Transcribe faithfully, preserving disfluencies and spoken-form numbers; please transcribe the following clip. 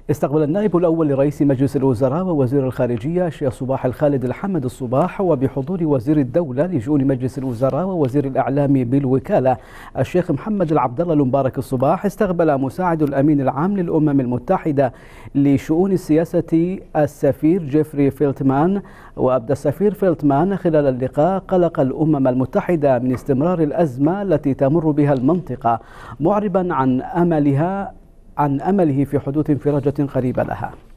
استقبل النائب الأول لرئيس مجلس الوزراء ووزير الخارجية الشيخ صباح الخالد الحمد الصباح وبحضور وزير الدولة لشؤون مجلس الوزراء ووزير الإعلام بالوكالة الشيخ محمد العبد الله المبارك الصباح، استقبل مساعد الأمين العام للأمم المتحدة لشؤون السياسة السفير جيفري فيلتمان. وأبدى السفير فيلتمان خلال اللقاء قلق الأمم المتحدة من استمرار الأزمة التي تمر بها المنطقة، معربا عن أملها عن أمله في حدوث انفراجة قريبة لها.